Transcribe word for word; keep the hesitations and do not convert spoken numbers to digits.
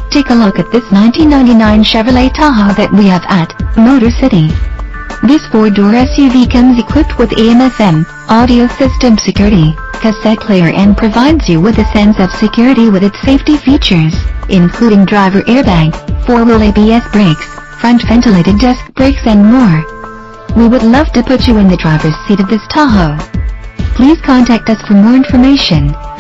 Take a look at this nineteen ninety-nine Chevrolet Tahoe that we have at Motor City. This four-door S U V comes equipped with A M F M, audio system security, cassette player, and provides you with a sense of security with its safety features, including driver airbag, four-wheel A B S brakes, front ventilated disc brakes, and more. We would love to put you in the driver's seat of this Tahoe. Please contact us for more information.